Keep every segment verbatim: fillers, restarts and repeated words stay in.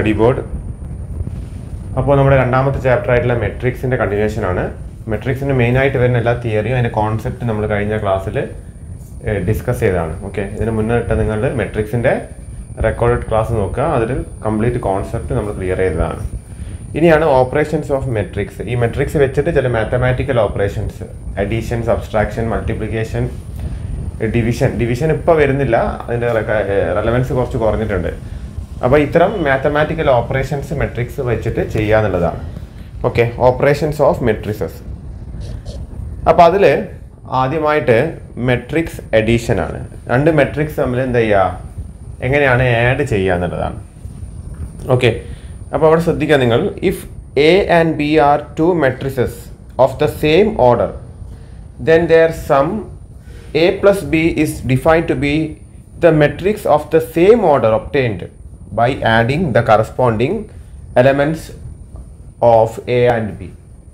Study board. അപ്പോൾ നമ്മുടെ രണ്ടാമത്തെ ചാപ്റ്റർ ആയിട്ടുള്ള മെട്രിക്സിൻ്റെ കണ്ടിന്യൂഷൻ ആണ്. മെട്രിക്സിൻ്റെ മെയിനായിട്ട് വരുന്ന എല്ലാ തിയറിയും അതിൻ്റെ കോൺസെപ്റ്റ് നമ്മൾ കഴിഞ്ഞ ക്ലാസ്സിൽ ഡിസ്കസ് ചെയ്തതാണ്. ഓക്കെ, ഇതിന് മുന്നിട്ട് നിങ്ങൾ മെട്രിക്സിൻ്റെ റെക്കോർഡഡ് ക്ലാസ് നോക്കുക, അതിൽ കംപ്ലീറ്റ് കോൺസെപ്റ്റ് നമ്മൾ ക്ലിയർ ചെയ്തതാണ്. ഇനിയാണ് ഓപ്പറേഷൻസ് ഓഫ് മെട്രിക്സ്. ഈ മെട്രിക്സ് വെച്ചിട്ട് ചില mathematical operations, addition, subtraction, multiplication, division division ഇപ്പോൾ വരുന്നില്ല, അതിൻ്റെ റെലവൻസ് കുറച്ച് കുറഞ്ഞിട്ടുണ്ട്. അപ്പോൾ ഇത്തരം മാത്തമാറ്റിക്കൽ ഓപ്പറേഷൻസ് മെട്രിക്സ് വെച്ചിട്ട് ചെയ്യാന്നുള്ളതാണ്. Okay, operations of matrices. അപ്പോൾ അതിൽ ആദ്യമായിട്ട് മെട്രിക്സ് അഡീഷൻ ആണ്. രണ്ട് മെട്രിക്സ് തമ്മിൽ എന്താ ചെയ്യുക, എങ്ങനെയാണ് ആഡ് ചെയ്യുക എന്നുള്ളതാണ്. ഓക്കെ, അപ്പോൾ അവിടെ ശ്രദ്ധിക്കുക നിങ്ങൾ. If A and B are two matrices of the same order, then their sum a plus b is defined to be the matrix of the same order obtained by adding the corresponding elements of a and b.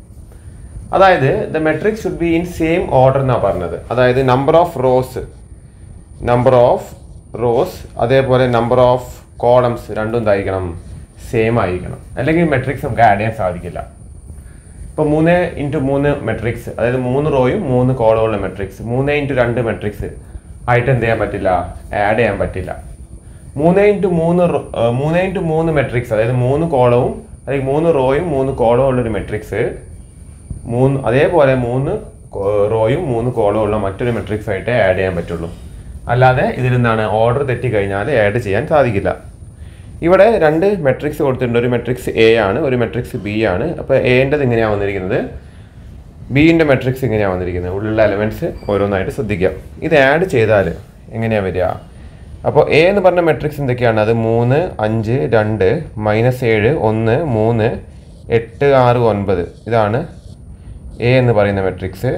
അതായത് the matrix should be in same order എന്നാണ് പറഞ്ഞത്. അതായത് number of rows number of rows അതേപോലെ number of columns രണ്ടും എന്തായിരിക്കണം, same ആയിരിക്കണം. അല്ലെങ്കിൽ matrix നമുക്ക് ആഡ് ചെയ്യാൻ സാധിക്കില്ല. ഇപ്പോൾ മൂന്ന് ഇൻറ്റു മൂന്ന് മെട്രിക്സ്, അതായത് മൂന്ന് റോയും മൂന്ന് കോളമുള്ള മെട്രിക്സ്, മൂന്ന് ഇൻറ്റു രണ്ട് മെട്രിക്സ് ആയിട്ട് എന്ത് ചെയ്യാൻ പറ്റില്ല, ആഡ് ചെയ്യാൻ പറ്റില്ല. മൂന്ന് ഇൻറ്റു മൂന്ന് മൂന്ന് ഇൻറ്റു മൂന്ന് മെട്രിക്സ്, അതായത് മൂന്ന് കോളവും അല്ലെങ്കിൽ മൂന്ന് റോയും മൂന്ന് കോളവും ഉള്ളൊരു മെട്രിക്സ് മൂന്ന് അതേപോലെ മൂന്ന് റോയും മൂന്ന് കോളവും ഉള്ള മറ്റൊരു മെട്രിക്സ് ആയിട്ട് ആഡ് ചെയ്യാൻ പറ്റുള്ളൂ. അല്ലാതെ ഇതിൽ നിന്നാണ് ഓർഡർ തെറ്റിക്കഴിഞ്ഞാൽ ആഡ് ചെയ്യാൻ സാധിക്കില്ല. ഇവിടെ രണ്ട് മെട്രിക്സ് കൊടുത്തിട്ടുണ്ട്. ഒരു മെട്രിക്സ് എ ആണ്, ഒരു മെട്രിക്സ് ബി ആണ്. അപ്പോൾ എൻ്റെത് ഇങ്ങനെയാണ് വന്നിരിക്കുന്നത്, ബിൻ്റെ മെട്രിക്സ് ഇങ്ങനെയാണ് വന്നിരിക്കുന്നത്. ഉള്ളിലുള്ള എലമെൻറ്റ്സ് ഓരോന്നായിട്ട് ശ്രദ്ധിക്കാം. ഇത് ആഡ് ചെയ്താൽ എങ്ങനെയാണ് വരിക? അപ്പോൾ എ എന്ന് പറഞ്ഞ മെട്രിക്സ് എന്തൊക്കെയാണ്? അത് മൂന്ന് അഞ്ച് രണ്ട് മൈനസ് ഏഴ് ഒന്ന് മൂന്ന് എട്ട് ആറ് ഒൻപത്, ഇതാണ് എ എന്ന് പറയുന്ന മെട്രിക്സ്.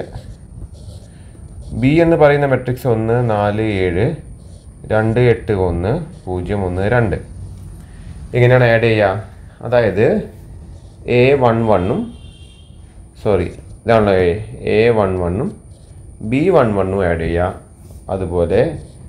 ബി എന്ന് പറയുന്ന മെട്രിക്സ് ഒന്ന് നാല് ഏഴ് രണ്ട് എട്ട് ഒന്ന് പൂജ്യം ഒന്ന് രണ്ട്. എങ്ങനെയാണ് ആഡ് ചെയ്യുക? അതായത് എ വൺ വണ്ണും സോറി ഇതാണല്ലോ എ എ വൺ വണ്ണും ബി വൺ വണ്ണും ആഡ് ചെയ്യുക. അതുപോലെ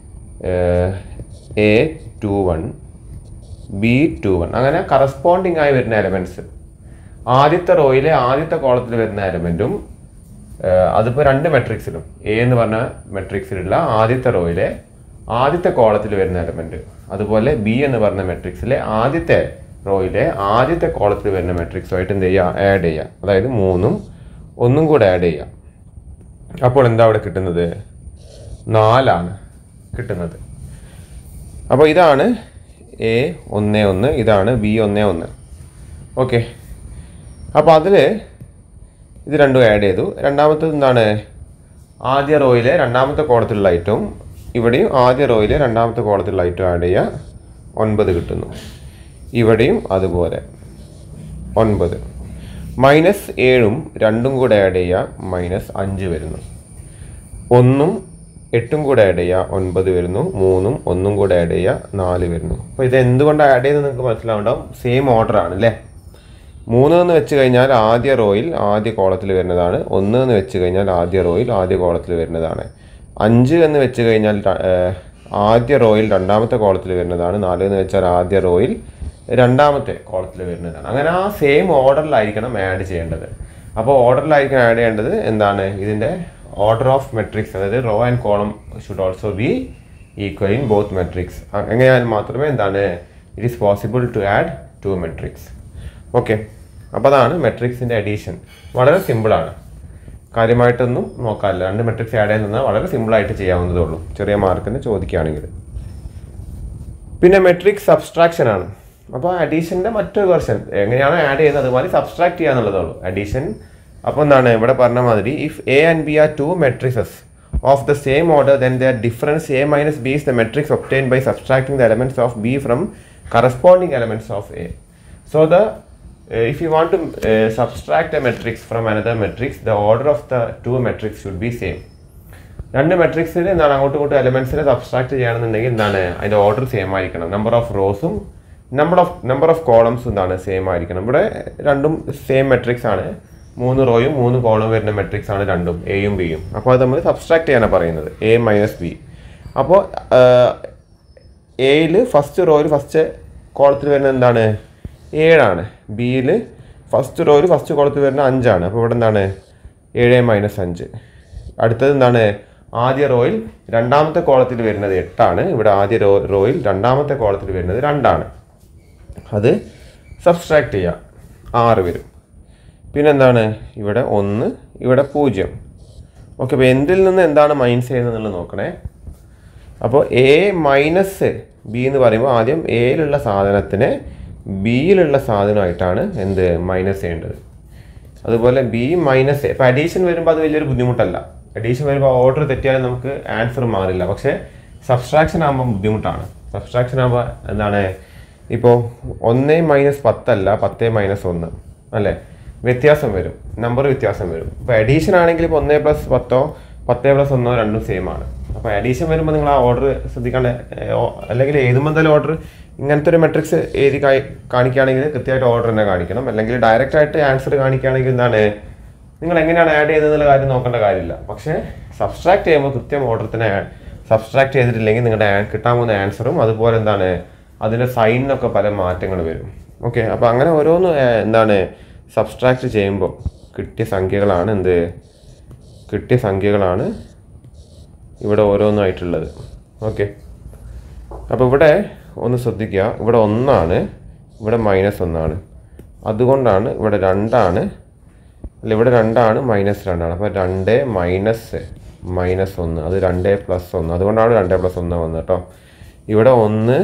A two one B two one, അങ്ങനെ കറസ്പോണ്ടിങ് ആയി വരുന്ന എലമെൻറ്റ്സ്. ആദ്യത്തെ റോയിലെ ആദ്യത്തെ കോളത്തിൽ വരുന്ന എലമെൻറ്റും അതിപ്പോൾ രണ്ട് മെട്രിക്സിലും എ എന്ന് പറഞ്ഞ മെട്രിക്സിലുള്ള ആദ്യത്തെ റോയിലെ ആദ്യത്തെ കോളത്തിൽ വരുന്ന എലമെൻറ്റ്, അതുപോലെ ബി എന്ന് പറഞ്ഞ മെട്രിക്സിലെ ആദ്യത്തെ റോയിലെ ആദ്യത്തെ കോളത്തിൽ വരുന്ന മെട്രിക്സുമായിട്ട് എന്ത് ചെയ്യുക, ആഡ് ചെയ്യുക. അതായത് മൂന്നും ഒന്നും കൂടെ ആഡ് ചെയ്യുക. അപ്പോൾ എന്താ അവിടെ കിട്ടുന്നത്? നാലാണ് കിട്ടുന്നത്. അപ്പോൾ ഇതാണ് എ ഒന്ന് ഒന്ന്, ഇതാണ് ബി ഒന്ന് ഒന്ന്. ഓക്കെ, അപ്പോൾ അതിൽ ഇത് രണ്ടും ആഡ് ചെയ്തു. രണ്ടാമത്തത് എന്താണ്? ആദ്യ റോയിലെ രണ്ടാമത്തെ കോളത്തിലുള്ള ഐറ്റവും ഇവിടെയും ആദ്യ റോയിലെ രണ്ടാമത്തെ കോളത്തിലുള്ള ഐറ്റം ആഡ് ചെയ്യുക, ഒൻപത് കിട്ടുന്നു. ഇവിടെയും അതുപോലെ ഒൻപത്. മൈനസ് ഏഴും രണ്ടും കൂടെ ആഡ് ചെയ്യുക, മൈനസ് അഞ്ച് വരുന്നു. ഒന്നും എട്ടും കൂടെ ആഡ് ചെയ്യുക, ഒൻപത് വരുന്നു. മൂന്നും ഒന്നും കൂടെ ആഡ് ചെയ്യുക, നാല് വരുന്നു. അപ്പോൾ ഇത് എന്തുകൊണ്ട് ആഡ് ചെയ്ത് നിങ്ങൾക്ക് മനസ്സിലാവുണ്ടാവും, സെയിം ഓർഡർ ആണ് അല്ലേ. മൂന്ന് എന്ന് വെച്ച് കഴിഞ്ഞാൽ ആദ്യ റോയിൽ ആദ്യ കോളത്തിൽ വരുന്നതാണ്. ഒന്ന് എന്ന് വെച്ച് കഴിഞ്ഞാൽ ആദ്യ റോയിൽ ആദ്യ കോളത്തിൽ വരുന്നതാണ്. അഞ്ച് എന്ന് വെച്ച് കഴിഞ്ഞാൽ ആദ്യ റോയിൽ രണ്ടാമത്തെ കോളത്തിൽ വരുന്നതാണ്. നാല് എന്ന് വെച്ചാൽ ആദ്യ റോയിൽ രണ്ടാമത്തെ കോളത്തിൽ വരുന്നതാണ്. അങ്ങനെ ആ സെയിം ഓർഡറിലായിരിക്കണം ആഡ് ചെയ്യേണ്ടത്. അപ്പോൾ ഓർഡറിലായിരിക്കണം ആഡ് ചെയ്യേണ്ടത്. എന്താണ് ഇതിൻ്റെ ഓർഡർ ഓഫ് മെട്രിക്സ്, അതായത് row and column should also be equal in both matrix. എങ്ങനെയാൽ മാത്രമേ എന്താണ് it is possible to add two matrix. Okay, അപ്പോൾ അതാണ് മെട്രിക്സിൻ്റെ അഡീഷൻ. വളരെ സിമ്പിളാണ്, കാര്യമായിട്ടൊന്നും നോക്കാറില്ല. രണ്ട് മെട്രിക്സ് ആഡ് ചെയ്യുന്നത് വളരെ സിമ്പിളായിട്ട് ചെയ്യാവുന്നതേ ഉള്ളൂ, ചെറിയ മാർക്കിന് ചോദിക്കുകയാണെങ്കിൽ. പിന്നെ മെട്രിക്സ് സബ്സ്ട്രാക്ഷൻ ആണ്. അപ്പോൾ അഡീഷൻ്റെ മറ്റൊരു വെർഷൻ എങ്ങനെയാണ് ആഡ് ചെയ്യുന്നത് അതുപോലെ സബ്സ്ട്രാക്ട് ചെയ്യുക എന്നുള്ളതേ ഉള്ളൂ അഡീഷൻ. അപ്പോൾ എന്താണ് ഇവിടെ പറഞ്ഞ മാതിരി, if A and B are two matrices of the same order, then their difference a minus b is the matrix obtained by subtracting the elements of b from corresponding elements of a. So the Uh, if you want to uh, subtract a matrix from another matrix, the order of the two matrix should be same. രണ്ട് മെട്രിക്സിൽ എന്താണ് അങ്ങോട്ടും ഇങ്ങോട്ടും എലമെൻസിനെ subtract ചെയ്യുകയാണെന്നുണ്ടെങ്കിൽ എന്താണ് അതിൻ്റെ order same ആയിരിക്കണം. Number of റോസും number of number of കോളംസും എന്താണ് സെയിം ആയിരിക്കണം. ഇവിടെ രണ്ടും സെയിം മെട്രിക്സ് ആണ്. മൂന്ന് റോയും മൂന്ന് കോളവും വരുന്ന മെട്രിക്സ് ആണ് രണ്ടും, എയും ബിയും. അപ്പോൾ അത് നമ്മൾ സബ്സ്ട്രാക്ട് ചെയ്യാനാണ് പറയുന്നത്, എ മൈനസ് ബി. അപ്പോൾ എയിൽ ഫസ്റ്റ് റോയിൽ ഫസ്റ്റ് കോളത്തിൽ വരുന്നത് എന്താണ് ഏഴാണ്. ബിയിൽ ഫസ്റ്റ് റോയിൽ ഫസ്റ്റ് കോളത്തിൽ വരുന്ന അഞ്ചാണ്. അപ്പോൾ ഇവിടെ എന്താണ് ഏഴ് മൈനസ് അഞ്ച്. അടുത്തത് എന്താണ് ആദ്യ റോയിൽ രണ്ടാമത്തെ കോളത്തിൽ വരുന്നത് എട്ടാണ്. ഇവിടെ ആദ്യ റോ റോയിൽ രണ്ടാമത്തെ കോളത്തിൽ വരുന്നത് രണ്ടാണ്. അത് സബ്സ്ട്രാക്ട് ചെയ്യുക, ആറ് വരും. പിന്നെന്താണ് ഇവിടെ ഒന്ന്, ഇവിടെ പൂജ്യം. ഓക്കെ, അപ്പോൾ എന്തിൽ നിന്ന് എന്താണ് മൈനസ് ചെയ്യുന്നത് എന്നുള്ളത് നോക്കണേ. അപ്പോൾ എ മൈനസ് ബി എന്ന് പറയുമ്പോൾ ആദ്യം എയിലുള്ള സാധനത്തിനെ ബിയിലുള്ള സാധനമായിട്ടാണ് എന്ത് മൈനസ് ചെയ്യേണ്ടത്. അതുപോലെ ബി മൈനസ് എ. ഇപ്പോൾ അഡീഷൻ വരുമ്പോൾ അത് വലിയൊരു ബുദ്ധിമുട്ടല്ല. അഡീഷൻ വരുമ്പോൾ ഓർഡർ തെറ്റിയാലും നമുക്ക് ആൻസർ മാറില്ല. പക്ഷേ സബ്സ്ട്രാക്ഷൻ ആകുമ്പോൾ ബുദ്ധിമുട്ടാണ്. സബ്സ്ട്രാക്ഷൻ ആകുമ്പോൾ എന്താണ് ഇപ്പോൾ ഒന്ന് മൈനസ് പത്തല്ല, പത്ത് മൈനസ് ഒന്ന് അല്ലേ, വ്യത്യാസം വരും, നമ്പർ വ്യത്യാസം വരും. ഇപ്പോൾ അഡീഷൻ ആണെങ്കിൽ ഇപ്പോൾ ഒന്ന് പ്ലസ് പത്തോ പത്ത് പ്ലസ് ഒന്നോ രണ്ടും സെയിം ആണ്. അപ്പോൾ അഡീഷൻ വരുമ്പോൾ നിങ്ങൾ ആ ഓർഡർ ശ്രദ്ധിക്കാണ്ട്, അല്ലെങ്കിൽ എഴുതുമ്പോൾ തന്നെ ഓർഡർ ഇങ്ങനത്തെ ഒരു മെട്രിക്സ് എഴുതി കാണിക്കുകയാണെങ്കിൽ കൃത്യമായിട്ട് ഓർഡർ തന്നെ കാണിക്കണം. അല്ലെങ്കിൽ ഡയറക്റ്റ് ആയിട്ട് ആൻസർ കാണിക്കുകയാണെങ്കിൽ എന്താണ് നിങ്ങൾ എങ്ങനെയാണ് ആഡ് ചെയ്തതെന്നുള്ള കാര്യം നോക്കേണ്ട കാര്യമില്ല. പക്ഷേ സബ്സ്ട്രാക്ട് ചെയ്യുമ്പോൾ കൃത്യം ഓർഡർ തന്നെ സബ്സ്ട്രാക്ട് ചെയ്തിട്ടില്ലെങ്കിൽ നിങ്ങളുടെ കിട്ടാൻ പോകുന്ന ആൻസറും അതുപോലെ എന്താണ് അതിൻ്റെ സൈനിനൊക്കെ പല മാറ്റങ്ങൾ വരും. ഓക്കെ, അപ്പോൾ അങ്ങനെ ഓരോന്ന് എന്താണ് സബ്സ്ട്രാക്ട് ചെയ്യുമ്പോൾ കിട്ടിയ സംഖ്യകളാണ് എന്ത് കിട്ടിയ സംഖ്യകളാണ് ഇവിടെ ഓരോന്നായിട്ടുള്ളത്. ഓക്കെ, അപ്പോൾ ഇവിടെ ഒന്ന് ശ്രദ്ധിക്കുക, ഇവിടെ ഒന്നാണ്, ഇവിടെ മൈനസ് ഒന്നാണ്. അതുകൊണ്ടാണ് ഇവിടെ രണ്ടാണ്, അല്ല ഇവിടെ രണ്ടാണ് മൈനസ് രണ്ടാണ്. അപ്പോൾ രണ്ട് മൈനസ് മൈനസ് ഒന്ന്, അത് രണ്ട് പ്ലസ് ഒന്ന്, അതുകൊണ്ടാണ് രണ്ട് പ്ലസ് ഒന്ന് വന്നത് കേട്ടോ. ഇവിടെ ഒന്ന്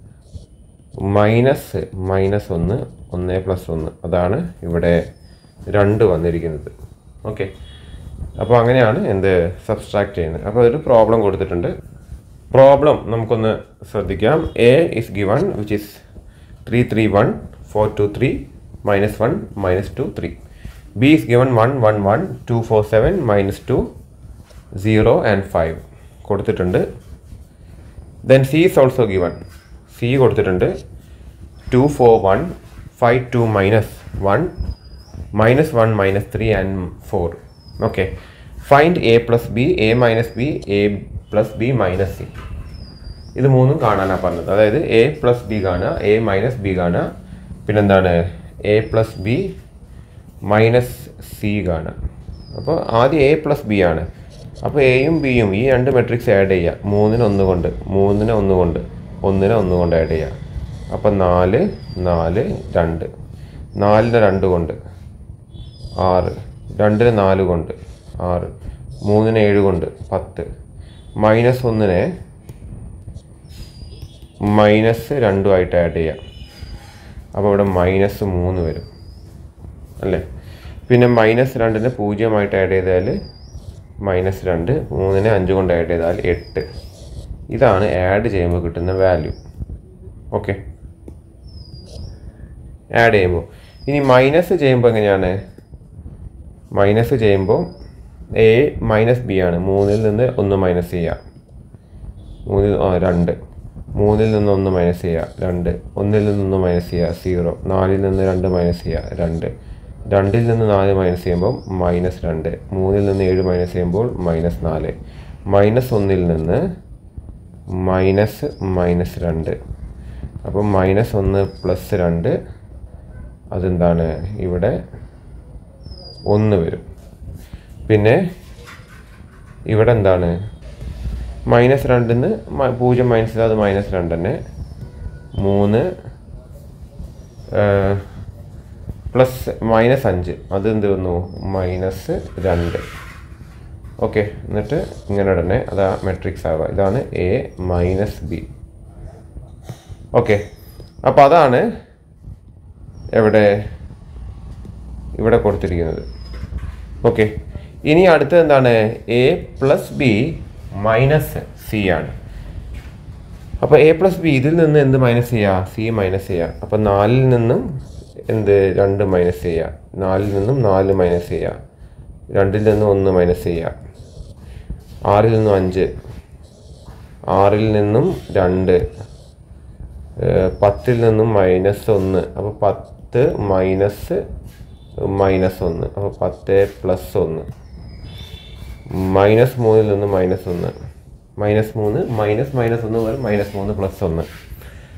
മൈനസ് മൈനസ് ഒന്ന്, ഒന്ന് പ്ലസ് ഒന്ന്, അതാണ് ഇവിടെ രണ്ട് വന്നിരിക്കുന്നത്. ഓക്കെ, അപ്പോൾ അങ്ങനെയാണ് എന്ത് സബ്സ്ട്രാക്ട് ചെയ്യുന്നത്. അപ്പോൾ ഒരു പ്രോബ്ലം കൊടുത്തിട്ടുണ്ട്. പ്രോബ്ലം നമുക്കൊന്ന് ശ്രദ്ധിക്കാം. A is given which is three three one four two three minus one minus two three. B is given one one one two four seven minus two zero and five കൊടുത്തിട്ടുണ്ട്. Then C is also given. C കൊടുത്തിട്ടുണ്ട് two four one five two minus one minus one minus three and four. Okay, find A plus B, A minus B, A plus B minus C. ഇത് മൂന്നും കാണാനാണ് പറഞ്ഞത്. അതായത് A plus B കാണുക, A minus B കാണുക, പിന്നെന്താണ് A plus B minus C കാണുക. അപ്പോൾ ആദ്യം എ പ്ലസ് ബി ആണ്. അപ്പോൾ എയും ബിയും ഈ രണ്ട് മെട്രിക്സ് ആഡ് ചെയ്യുക. മൂന്നിന് ഒന്ന് കൊണ്ട്, മൂന്നിന് ഒന്ന് കൊണ്ട്, ഒന്നിനെ ഒന്ന് കൊണ്ട് ആഡ് ചെയ്യുക. അപ്പം നാല് നാല് രണ്ട്, നാലിന് രണ്ട് കൊണ്ട് ആറ്, രണ്ടിന് നാല് കൊണ്ട് ആറ്, മൂന്നിന് ഏഴ് കൊണ്ട് പത്ത്, മൈനസ് ഒന്നിനെ മൈനസ് രണ്ടുമായിട്ട് ആഡ് ചെയ്യാം. അപ്പോൾ ഇവിടെ മൈനസ് മൂന്ന് വരും അല്ലേ. പിന്നെ മൈനസ് രണ്ടിന് പൂജ്യമായിട്ട് ആഡ് ചെയ്താൽ മൈനസ് രണ്ട്, മൂന്നിനെ അഞ്ച് കൊണ്ട് ആഡ് ചെയ്താൽ എട്ട്. ഇതാണ് ആഡ് ചെയ്യുമ്പോൾ കിട്ടുന്ന വാല്യൂ. ഓക്കെ, ആഡ് ചെയ്യുമ്പോൾ ഇനി മൈനസ് ചെയ്യുമ്പോൾ എങ്ങനെയാണ്? മൈനസ് ചെയ്യുമ്പോൾ എ മൈനസ് ബി ആണ്. മൂന്നിൽ നിന്ന് ഒന്ന് മൈനസ് ചെയ്യുക, മൂന്നിൽ രണ്ട്, മൂന്നിൽ നിന്ന് ഒന്ന് മൈനസ് ചെയ്യുക രണ്ട്, ഒന്നിൽ നിന്നൊന്ന് മൈനസ് ചെയ്യുക സീറോ, നാലിൽ നിന്ന് രണ്ട് മൈനസ് ചെയ്യുക രണ്ട്, രണ്ടിൽ നിന്ന് നാല് മൈനസ് ചെയ്യുമ്പോൾ മൈനസ് രണ്ട്, മൂന്നിൽ നിന്ന് ഏഴ് മൈനസ് ചെയ്യുമ്പോൾ മൈനസ് നാല്, മൈനസ് ഒന്നിൽ നിന്ന് മൈനസ് മൈനസ് രണ്ട്. അപ്പം മൈനസ് ഒന്ന് പ്ലസ് രണ്ട്, അതെന്താണ് ഇവിടെ ഒന്ന് വരും. പിന്നെ ഇവിടെ എന്താണ് മൈനസ് രണ്ടിന്ന് പൂജ്യം മൈനസ് അത് മൈനസ് രണ്ട് തന്നെ, മൂന്ന് പ്ലസ് മൈനസ് അഞ്ച്, അത് എന്ത് വന്നു മൈനസ് രണ്ട്. ഓക്കെ, എന്നിട്ട് ഇങ്ങനെ തന്നെ അതാ മെട്രിക്സ് ആവുക. ഇതാണ് എ മൈനസ് ബി. ഓക്കെ, അപ്പോൾ അതാണ് എവിടെ ഇവിടെ കൊടുത്തിരിക്കുന്നത്. ഓക്കെ, ഇനി അടുത്തത് എന്താണ് A plus B minus C ആണ്. അപ്പോൾ എ പ്ലസ് ബി ഇതിൽ നിന്ന് എന്ത് മൈനസ് ചെയ്യുക? സി മൈനസ് ചെയ്യുക. അപ്പോൾ നാലിൽ നിന്നും എന്ത് രണ്ട് മൈനസ് ചെയ്യുക, നാലിൽ നിന്നും നാല് മൈനസ് ചെയ്യുക, രണ്ടിൽ നിന്നും ഒന്ന് മൈനസ് ചെയ്യുക, ആറിൽ നിന്നും അഞ്ച്, ആറിൽ നിന്നും രണ്ട്, പത്തിൽ നിന്നും മൈനസ് ഒന്ന്, അപ്പോൾ പത്ത് മൈനസ് മൈനസ് ഒന്ന്, അപ്പോൾ പത്ത് പ്ലസ് ഒന്ന്, മൈനസ് മൂന്നിൽ നിന്ന് മൈനസ് ഒന്ന്, മൈനസ് മൂന്ന് മൈനസ് മൈനസ് ഒന്ന് വരും മൈനസ് മൂന്ന് പ്ലസ് ഒന്ന്.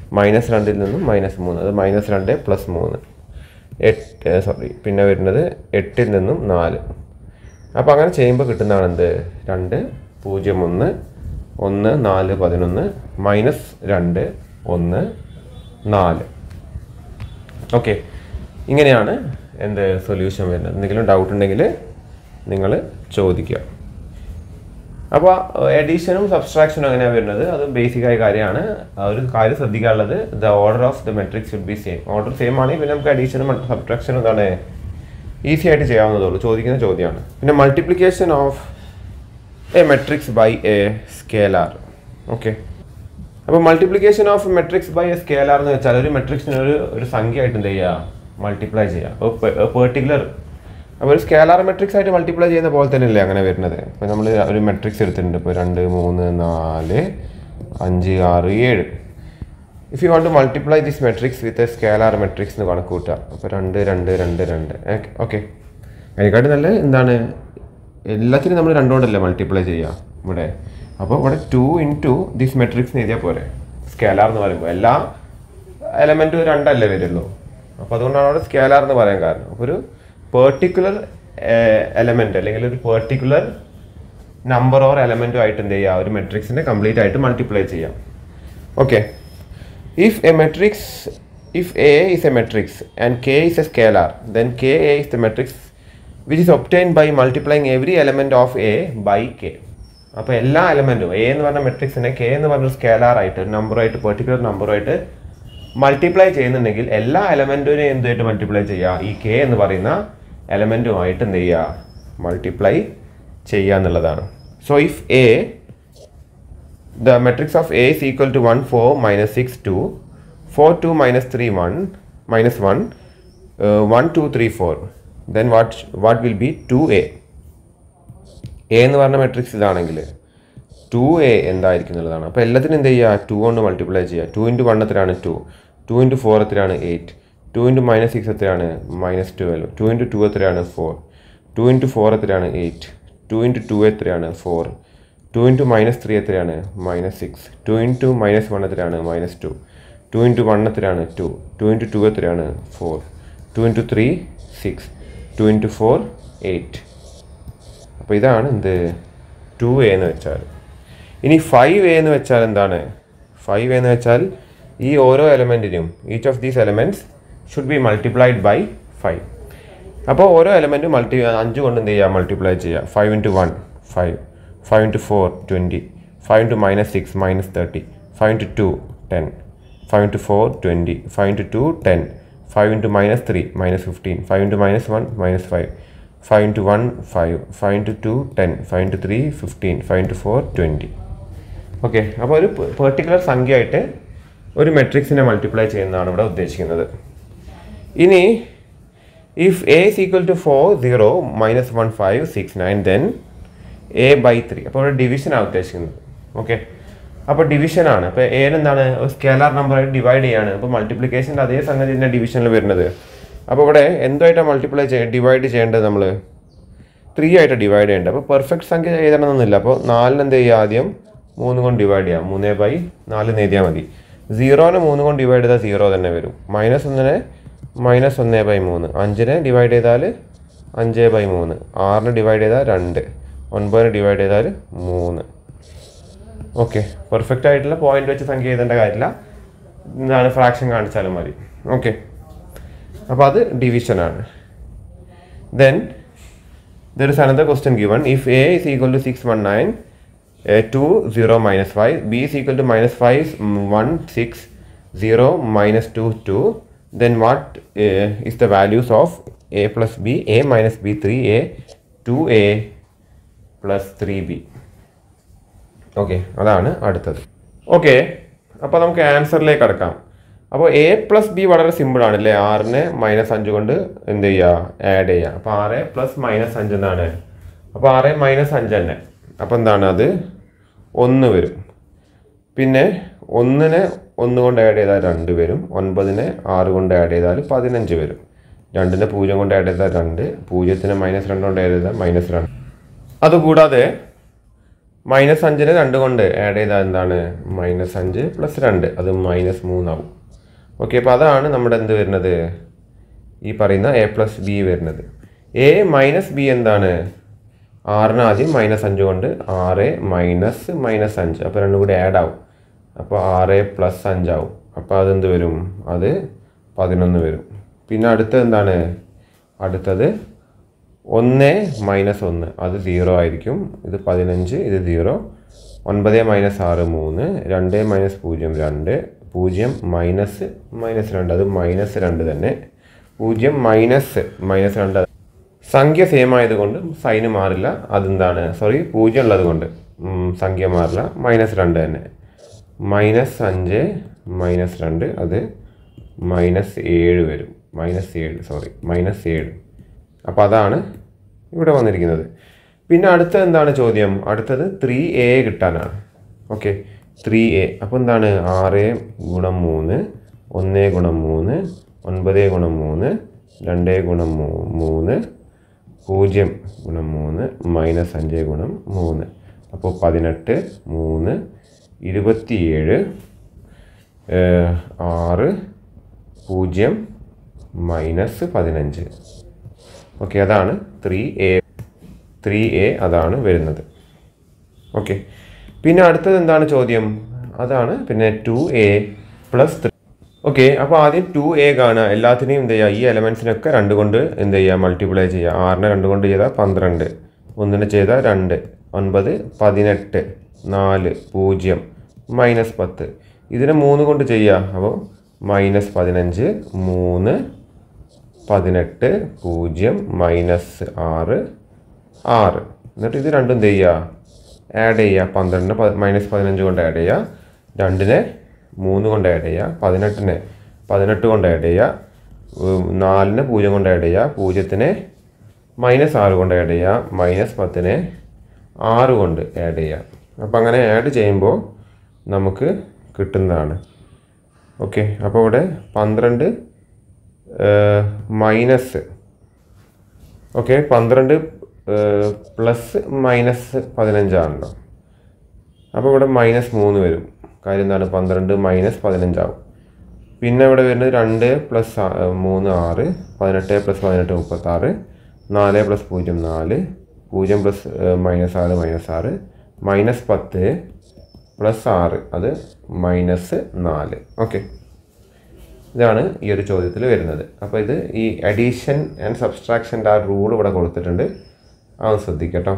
മൈനസ് രണ്ടിൽ നിന്നും മൈനസ് മൂന്ന്, അത് മൈനസ് രണ്ട് പ്ലസ് മൂന്ന് എട്ട് സോറി പിന്നെ വരുന്നത് എട്ടിൽ നിന്നും നാല്. അപ്പോൾ അങ്ങനെ ചെയ്യുമ്പോൾ കിട്ടുന്നതാണ് എന്ത് രണ്ട് പൂജ്യം ഒന്ന് ഒന്ന് നാല് പതിനൊന്ന് മൈനസ് രണ്ട് ഒന്ന് നാല്. ഓക്കെ, ഇങ്ങനെയാണ് എന്ത് സൊല്യൂഷൻ വരുന്നത്. എന്തെങ്കിലും ഡൗട്ട് ഉണ്ടെങ്കിൽ നിങ്ങൾ ചോദിക്കുക. അപ്പോൾ എഡീഷനും സബ്സ്ട്രാക്ഷനും എങ്ങനെയാണ് വരുന്നത് അത് ബേസിക്കായ കാര്യമാണ്. ഒരു കാര്യം ശ്രദ്ധിക്കാനുള്ളത് the order of the matrix should be same. Order same ആണെങ്കിൽ പിന്നെ നമുക്ക് അഡീഷനും സബ്സ്ട്രാക്ഷനും എന്താണ് ഈസി ആയിട്ട് ചെയ്യാവുന്നതുള്ളൂ. ചോദിക്കുന്ന ചോദ്യമാണ്. പിന്നെ multiplication of a matrix by a scalar. Okay, അപ്പോൾ multiplication of matrix by a scalar എന്ന് വെച്ചാൽ ഒരു മെട്രിക്സിന് ഒരു ഒരു സംഖ്യ ആയിട്ട് എന്ത് ചെയ്യുക മൾട്ടിപ്ലൈ ചെയ്യുക. അപ്പോൾ പെർട്ടിക്കുലർ അപ്പോൾ ഒരു സ്കേലാർ മെട്രിക്സ് ആയിട്ട് മൾട്ടിപ്ലൈ ചെയ്യുന്ന പോലെ തന്നെയല്ലേ അങ്ങനെ വരുന്നത്. ഇപ്പോൾ നമ്മൾ ഒരു മെട്രിക്സ് എടുത്തിട്ടുണ്ട്. ഇപ്പോൾ രണ്ട് മൂന്ന് നാല് അഞ്ച് ആറ് ഏഴ്. If you want to multiply this matrix with a scalar matrix എന്ന് കണക്ക് കൂട്ടുക. അപ്പോൾ രണ്ട് രണ്ട് രണ്ട് രണ്ട് ഓക്കെ. അതിനെക്കാട്ടും നല്ല എന്താണ് എല്ലാത്തിനും നമ്മൾ രണ്ടുകൊണ്ടല്ലേ മൾട്ടിപ്ലൈ ചെയ്യുക ഇവിടെ. അപ്പോൾ ഇവിടെ ടു ഇൻറ്റു ദിസ് മെട്രിക്സ് എഴുതിയാൽ പോരെ. സ്കേലാർ എന്ന് പറയുമ്പോൾ എല്ലാ എലമെൻറ്റും രണ്ടല്ലേ വരുള്ളൂ. അപ്പോൾ അതുകൊണ്ടാണ് അവിടെ സ്കേലാർ എന്ന് പറയാൻ കാരണം. അപ്പോൾ ഒരു പെർട്ടിക്കുലർ എലമെൻറ്റ് അല്ലെങ്കിൽ ഒരു പെർട്ടിക്കുലർ നമ്പർ ഓർ എലമെൻറ്റും ആയിട്ട് എന്ത് ചെയ്യുക ഒരു മെട്രിക്സിനെ കംപ്ലീറ്റ് ആയിട്ട് മൾട്ടിപ്ലൈ ചെയ്യാം. Okay, if a matrix if A is a matrix and K is a scalar then K A is the matrix which is obtained by multiplying every element of A by K. അപ്പോൾ എല്ലാ എലമെൻറ്റും A എന്ന് പറഞ്ഞ മെട്രിക്സിനെ K എന്ന് പറഞ്ഞ scalar ആയിട്ട് ഒരു നമ്പറായിട്ട് particular നമ്പറുമായിട്ട് multiply ചെയ്യുന്നുണ്ടെങ്കിൽ എല്ലാ എലമെൻറ്റിനെയും എന്തുമായിട്ട് മൾട്ടിപ്ലൈ ചെയ്യുക ഈ കെ എന്ന് പറയുന്ന എലമെൻറ്റുമായിട്ട് എന്ത് ചെയ്യുക മൾട്ടിപ്ലൈ ചെയ്യുക എന്നുള്ളതാണ്. So if A the matrix of A is equal to one four minus six two four two minus three one minus one one two three four then what what will be two A. A എന്ന് പറഞ്ഞ matrix ഇതാണെങ്കിൽ to A എന്തായിരിക്കും എന്നുള്ളതാണ്. അപ്പോൾ എല്ലാത്തിനും എന്ത് ചെയ്യുക to കൊണ്ട് മൾട്ടിപ്ലൈ ചെയ്യുക. ടു ഇൻറ്റു വൺ എത്രയാണ് ടു, ടു ഇൻറ്റു ഫോർ എത്രയാണ് eight, two into minus six എത്രയാണ് minus twelve, two into two എത്രയാണ് ഫോർ, ടു ഇൻറ്റു ഫോർ എത്രയാണ് എയ്റ്റ്, ടു ഇൻറ്റു ടു എത്രയാണ് four, two into minus three എത്രയാണ് minus six, two into minus one എത്രയാണ് minus two, two into one എത്രയാണ് two, two into two എത്രയാണ് four, two into three six, two into four eight. അപ്പോൾ ഇതാണ് എന്ത് to A എന്ന് വെച്ചാൽ. ഇനി ഫൈവ് എ എന്ന് വെച്ചാൽ എന്താണ്? ഫൈവ് എന്ന് വെച്ചാൽ ഈ ഓരോ എലമെൻറ്റിനും each of these elements should be multiplied by five. അപ്പോൾ ഓരോ എലമെൻറ്റും മൾട്ടി അഞ്ച് കൊണ്ട് എന്ത് ചെയ്യുക മൾട്ടിപ്ലൈ ചെയ്യുക. Five into one five, five into four twenty, five into minus six minus thirty, five into two ten, five into four twenty, five into two ten, five into minus three minus fifteen, five into minus one minus five, five into one five, five into two ten, five into three fifteen, five into four twenty. Okay, അപ്പോൾ ഒരു particular സംഖ്യയായിട്ട് ഒരു മെട്രിക്സിനെ multiply ചെയ്യുന്നതാണ് ഇവിടെ ഉദ്ദേശിക്കുന്നത്. ഇനി if A is equal to four zero minus one five six nine then A by three. അപ്പോൾ ഇവിടെ ഡിവിഷനാണ് ഉദ്ദേശിക്കുന്നത്. ഓക്കെ, അപ്പോൾ ഡിവിഷനാണ്. അപ്പോൾ ഏനെന്താണ് സ്കേലാർ നമ്പറായിട്ട് ഡിവൈഡ് ചെയ്യാണ്. അപ്പോൾ മൾട്ടിപ്ലിക്കേഷൻ്റെ അതേ സംഗതി തന്നെ ഡിവിഷനിൽ വരുന്നത്. അപ്പോൾ ഇവിടെ എന്തുമായിട്ടാണ് മൾട്ടിപ്ലൈ ചെയ്യ ഡിവൈഡ് ചെയ്യേണ്ടത്? നമ്മൾ ത്രീ ആയിട്ട് ഡിവൈഡ് ചെയ്യേണ്ടത്. അപ്പോൾ പെർഫെക്റ്റ് സംഖ്യ എഴുതണമെന്നൊന്നുമില്ല. അപ്പോൾ നാലിന് എന്ത് ചെയ്യുക, ആദ്യം മൂന്ന് കൊണ്ട് ഡിവൈഡ് ചെയ്യാം. മൂന്ന് ബൈ നാല് എഴുതിയാൽ മതി. സീറോനെ മൂന്ന് കൊണ്ട് ഡിവൈഡ് ചെയ്താൽ സീറോ തന്നെ വരും. മൈനസ് ഒന്നിനെ മൈനസ് ഒന്ന് ബൈ മൂന്ന്, അഞ്ചിനെ ഡിവൈഡ് ചെയ്താൽ അഞ്ച് ബൈ മൂന്ന്, ആറിന് ഡിവൈഡ് ചെയ്താൽ രണ്ട്, ഒൻപതിന് ഡിവൈഡ് ചെയ്താൽ മൂന്ന്. ഓക്കെ, പെർഫെക്റ്റ് ആയിട്ടുള്ള പോയിന്റ് വെച്ച് സംഖ്യ എഴുതേണ്ട കാര്യമില്ല. എന്താണ് ഫ്രാക്ഷൻ കാണിച്ചാലും മതി. ഓക്കെ, അപ്പോൾ അത് ഡിവിഷനാണ്. Then there is another question given. If A is equal to six one nine two zero minus five, B is equal to minus five one six zero minus two two, then what uh, is the values of a plus b, a minus b three a, two a plus three b. Okay, അതാണ് അടുത്തത്. Okay, അപ്പോൾ നമുക്ക് ആൻസറിലേക്ക് കടക്കാം. അപ്പോൾ A plus B വളരെ simple ആണല്ലേ. ആറിനെ മൈനസ് അഞ്ച് കൊണ്ട് എന്ത് ചെയ്യുക ആഡ് ചെയ്യുക. അപ്പോൾ ആറ് പ്ലസ് മൈനസ് അഞ്ച് എന്നാണ്. അപ്പോൾ ആറ് മൈനസ് അഞ്ച് തന്നെ. അപ്പോൾ എന്താണ് അത് ഒന്ന് വരും. പിന്നെ ഒന്നിനെ ഒന്ന് കൊണ്ട് ആഡ് ചെയ്താൽ രണ്ട് വരും. ഒൻപതിനെ ആറ് കൊണ്ട് ആഡ് ചെയ്താൽ പതിനഞ്ച് വരും. രണ്ടിനെ പൂജ്യം കൊണ്ട് ആഡ് ചെയ്താൽ രണ്ട്, പൂജ്യത്തിന് മൈനസ് രണ്ട് കൊണ്ട് ആഡ് ചെയ്താൽ മൈനസ് രണ്ട്. അതുകൂടാതെ മൈനസ് അഞ്ചിന് രണ്ട് കൊണ്ട് ആഡ് ചെയ്താൽ എന്താണ് മൈനസ് അഞ്ച് പ്ലസ് രണ്ട് അത് മൈനസ് മൂന്നാവും. ഓക്കെ, അപ്പോൾ അതാണ് നമ്മുടെ എന്ത് വരുന്നത് ഈ പറയുന്ന എ പ്ലസ് ബി വരുന്നത്. എ മൈനസ് ബി എന്താണ് ആറിന് ആദ്യം മൈനസ് അഞ്ച് കൊണ്ട് ആറ് മൈനസ് മൈനസ് അഞ്ച് അപ്പോൾ രണ്ടും കൂടി ആഡ് ആവും. അപ്പോൾ ആറ് പ്ലസ് അഞ്ചാവും. അപ്പോൾ അതെന്ത് വരും അത് പതിനൊന്ന് വരും. പിന്നെ അടുത്തത് എന്താണ് അടുത്തത് ഒന്ന് മൈനസ് ഒന്ന് അത് സീറോ ആയിരിക്കും. ഇത് പതിനഞ്ച് ഇത് സീറോ. ഒൻപത് മൈനസ് ആറ് മൂന്ന് രണ്ട് മൈനസ് പൂജ്യം രണ്ട് പൂജ്യം മൈനസ് മൈനസ് രണ്ട് അത് മൈനസ് രണ്ട് തന്നെ. പൂജ്യം മൈനസ് മൈനസ് രണ്ട് സംഖ്യ സെയിം ആയതുകൊണ്ട് സൈന് മാറില്ല. അതെന്താണ് സോറി പൂജ്യം ഉള്ളത് കൊണ്ട് സംഖ്യ മാറില്ല. മൈനസ് രണ്ട് തന്നെ. മൈനസ് അഞ്ച് മൈനസ് രണ്ട് അത് മൈനസ് ഏഴ് വരും. മൈനസ് ഏഴ് സോറി മൈനസ് ഏഴ്. അപ്പോൾ അതാണ് ഇവിടെ വന്നിരിക്കുന്നത്. പിന്നെ അടുത്തത് എന്താണ് ചോദ്യം അടുത്തത് ത്രീ എ കിട്ടാനാണ്. ഓക്കെ, ത്രീ എ അപ്പോൾ എന്താണ് ആറ് ഗുണം മൂന്ന് ഒന്ന് ഗുണം മൂന്ന് ഒൻപത് ഗുണം മൂന്ന് രണ്ട് ഗുണം മൂന്ന് പൂജ്യം ഗുണം മൂന്ന് മൈനസ് അഞ്ച് ഗുണം മൂന്ന് അപ്പോൾ പതിനെട്ട് മൂന്ന് ഇരുപത്തിയേഴ് ആറ് പൂജ്യം മൈനസ് പതിനഞ്ച്. ഓക്കെ, അതാണ് ത്രീ എ ത്രീ എ അതാണ് വരുന്നത്. ഓക്കെ, പിന്നെ അടുത്തത് എന്താണ് ചോദ്യം അതാണ് പിന്നെ two A plus three. Okay, അപ്പോൾ ആദ്യം ടു എ കാണുക. എല്ലാത്തിനെയും എന്ത് ചെയ്യുക ഈ എലമെൻസിനൊക്കെ രണ്ട് കൊണ്ട് എന്ത് ചെയ്യുക മൾട്ടിപ്ലൈ ചെയ്യുക. ആറിനെ രണ്ട് കൊണ്ട് ചെയ്താൽ പന്ത്രണ്ട്, ഒന്നിനെ ചെയ്താൽ രണ്ട്, ഒൻപത് പതിനെട്ട്, നാല് പൂജ്യം മൈനസ് പത്ത്. ഇതിനെ മൂന്ന് കൊണ്ട് ചെയ്യുക. അപ്പോൾ മൈനസ് പതിനഞ്ച് മൂന്ന് പതിനെട്ട് പൂജ്യം മൈനസ് ആറ് ആറ്. എന്നിട്ട് ഇത് രണ്ടും എന്ത് ചെയ്യുക ആഡ് ചെയ്യുക. പന്ത്രണ്ടിന് മൈനസ് പതിനഞ്ച് കൊണ്ട് ആഡ് ചെയ്യുക. രണ്ടിനെ മൂന്ന് കൊണ്ട് ആഡ് ചെയ്യുക. പതിനെട്ടിനെ പതിനെട്ട് കൊണ്ട് ആഡ് ചെയ്യുക. നാലിന് പൂജ്യം കൊണ്ട് ആഡ് ചെയ്യുക. പൂജ്യത്തിനെ മൈനസ് ആറ് കൊണ്ട് ആഡ് ചെയ്യുക. മൈനസ് പത്തിനെ ആറ് കൊണ്ട് ആഡ് ചെയ്യുക. അപ്പം അങ്ങനെ ആഡ് ചെയ്യുമ്പോൾ നമുക്ക് കിട്ടുന്നതാണ്. ഓക്കെ, അപ്പോൾ ഇവിടെ പന്ത്രണ്ട് മൈനസ് ഓക്കെ പന്ത്രണ്ട് പ്ലസ് മൈനസ് പതിനഞ്ചാണല്ലോ. അപ്പോൾ ഇവിടെ മൈനസ് മൂന്ന് വരും. കാര്യം എന്താണ് പന്ത്രണ്ട് മൈനസ് പതിനഞ്ചാവും. പിന്നെ ഇവിടെ വരുന്നത് രണ്ട് പ്ലസ് മൂന്ന് ആറ് പതിനെട്ട് പ്ലസ് പതിനെട്ട് മുപ്പത്താറ് നാല് പ്ലസ് പൂജ്യം നാല് പൂജ്യം പ്ലസ് മൈനസ് ആറ് മൈനസ് ആറ് മൈനസ് പത്ത് പ്ലസ് ആറ് അത് മൈനസ് നാല്. ഓക്കെ, ഇതാണ് ഈ ഒരു ചോദ്യത്തിൽ വരുന്നത്. അപ്പോൾ ഇത് ഈ അഡീഷൻ ആൻഡ് സബ്സ്ട്രാക്ഷൻ്റെ ആ റൂൾ ഇവിടെ കൊടുത്തിട്ടുണ്ട്. അത് ശ്രദ്ധിക്കട്ടോ.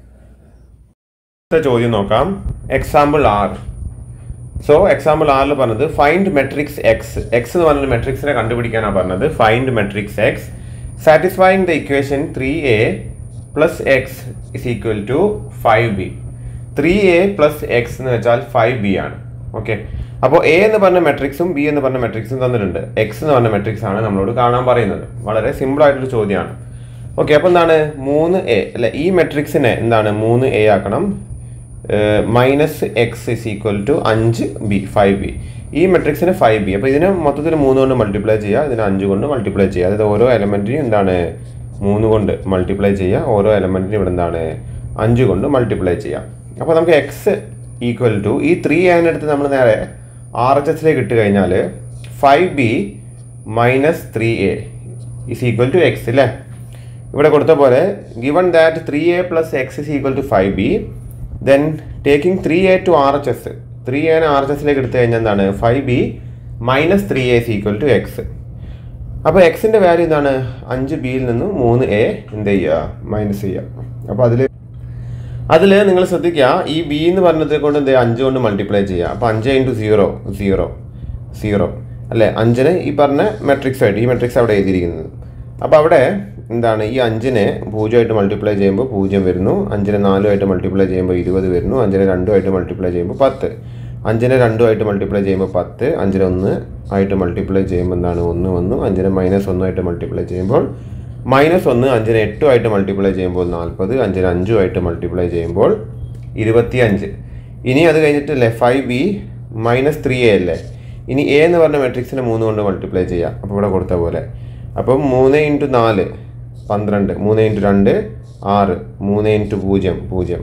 അടുത്ത ചോദ്യം നോക്കാം. എക്സാമ്പിൾ ആറ്. സോ എക്സാമ്പിൾ ആറിൽ പറഞ്ഞത് ഫൈൻഡ് മെട്രിക്സ് എക്സ്. എക്സ് എന്ന് പറഞ്ഞൊരു മെട്രിക്സിനെ കണ്ടുപിടിക്കാനാണ് പറഞ്ഞത്. Find matrix X satisfying the equation three A plus X is equal to five B. Three A plus X എന്ന് വെച്ചാൽ ഫൈവ് ബി ആണ്. ഓക്കെ, അപ്പോൾ എ എന്ന് പറഞ്ഞ മെട്രിക്സും ബി എന്ന് പറഞ്ഞ മെട്രിക്സും തന്നിട്ടുണ്ട്. എക്സ് എന്ന് പറഞ്ഞ മെട്രിക്സ് ആണ് നമ്മളോട് കാണാൻ പറയുന്നത്. വളരെ സിമ്പിൾ ആയിട്ടൊരു ചോദ്യമാണ്. ഓക്കെ, അപ്പോൾ എന്താണ് മൂന്ന് എ അല്ലെ ഈ മെട്രിക്സിനെ എന്താണ് മൂന്ന് എ ആക്കണം. Minus X is equal to അഞ്ച് ബി ഫൈവ് ബി. ഈ മെട്രിക്സിന് ഫൈവ് ബി. അപ്പോൾ ഇതിനെ മൊത്തത്തിൽ മൂന്ന് കൊണ്ട് മൾട്ടിപ്ലൈ ചെയ്യുക. ഇതിനെ അഞ്ച് കൊണ്ട് മൾട്ടിപ്ലൈ ചെയ്യുക. അതായത് ഓരോ എലമെൻറ്റിനും എന്താണ് മൂന്ന് കൊണ്ട് മൾട്ടിപ്ലൈ ചെയ്യുക. ഓരോ എലമെൻറ്റിനും ഇവിടെ എന്താണ് അഞ്ച് കൊണ്ട് മൾട്ടിപ്ലൈ ചെയ്യുക. അപ്പോൾ നമുക്ക് എക്സ് ഈക്വൽ ടു ഈ ത്രീ അതിനടുത്ത് നമ്മൾ നേരെ ആർ എച്ച് എസിലേക്ക് ഇട്ട് കഴിഞ്ഞാൽ five B minus three A is equal to X അല്ലേ. ഇവിടെ കൊടുത്ത പോലെ given that three A plus X is equal to five B then taking three A to R H S. Three എനെ R H എസിലേക്ക് എടുത്തു കഴിഞ്ഞാൽ എന്താണ് five B minus three A is equal to X. അപ്പോൾ എക്സിൻ്റെ value എന്താണ് അഞ്ച് ബിയിൽ നിന്ന് മൂന്ന് എ എന്ത് ചെയ്യുക മൈനസ് ചെയ്യുക. അപ്പോൾ അതിൽ അതിൽ നിങ്ങൾ ശ്രദ്ധിക്കുക ഈ ബി എന്ന് പറഞ്ഞത് കൊണ്ട് എന്ത് ചെയ്യുക അഞ്ച് കൊണ്ട് മൾട്ടിപ്ലൈ ചെയ്യുക. അപ്പോൾ അഞ്ച് ഇൻറ്റു സീറോ സീറോ സീറോ അല്ലേ. അഞ്ചിന് ഈ പറഞ്ഞ മെട്രിക്സ് ആയിട്ട് ഈ മെട്രിക്സ് അവിടെ എഴുതിയിരിക്കുന്നത്. അപ്പോൾ അവിടെ എന്താണ് ഈ അഞ്ചിനെ പൂജ്യമായിട്ട് മൾട്ടിപ്ലൈ ചെയ്യുമ്പോൾ പൂജ്യം വരുന്നു. അഞ്ചിനെ നാലുമായിട്ട് മൾട്ടിപ്ലൈ ചെയ്യുമ്പോൾ ഇരുപത് വരുന്നു. അഞ്ചിനെ രണ്ടുമായിട്ട് മൾട്ടിപ്ലൈ ചെയ്യുമ്പോൾ പത്ത്. അഞ്ചിനെ രണ്ടുമായിട്ട് മൾട്ടിപ്ലൈ ചെയ്യുമ്പോൾ പത്ത്. അഞ്ചിനെ ഒന്ന് ആയിട്ട് മൾട്ടിപ്ലൈ ചെയ്യുമ്പോൾ എന്താണ് ഒന്ന് വന്നു. അഞ്ചിനെ മൈനസ് ഒന്നായിട്ട് മൾട്ടിപ്ലൈ ചെയ്യുമ്പോൾ മൈനസ് ഒന്ന്. അഞ്ചിനെ എട്ടുമായിട്ട് മൾട്ടിപ്ലൈ ചെയ്യുമ്പോൾ നാൽപ്പത്. അഞ്ചിനെ അഞ്ചുമായിട്ട് മൾട്ടിപ്ലൈ ചെയ്യുമ്പോൾ ഇരുപത്തി അഞ്ച്. ഇനി അത് കഴിഞ്ഞിട്ടല്ലേ five B minus three A അല്ലേ. ഇനി എ എന്ന് പറഞ്ഞ മെട്രിക്സിനെ മൂന്ന് കൊണ്ട് മൾട്ടിപ്ലൈ ചെയ്യാം. അപ്പോൾ ഇവിടെ കൊടുത്ത പോലെ അപ്പം മൂന്ന് ഇൻറ്റു നാല് പന്ത്രണ്ട്. മൂന്ന് ഇൻറ്റു രണ്ട് ആറ്. മൂന്ന് ഇൻറ്റു പൂജ്യം പൂജ്യം.